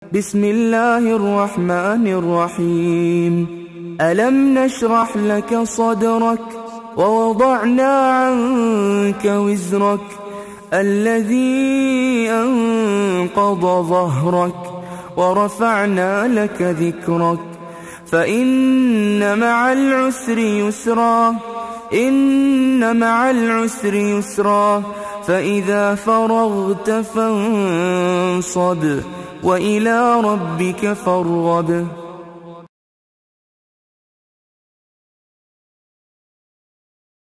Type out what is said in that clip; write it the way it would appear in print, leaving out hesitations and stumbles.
بسم الله الرحمن الرحيم. ألم نشرح لك صدرك ووضعنا عنك وزرك الذي أنقض ظهرك ورفعنا لك ذكرك فإن مع العسر يسرا إن مع العسر يسرا فإذا فرغت فانصب وإلى ربك فارغب.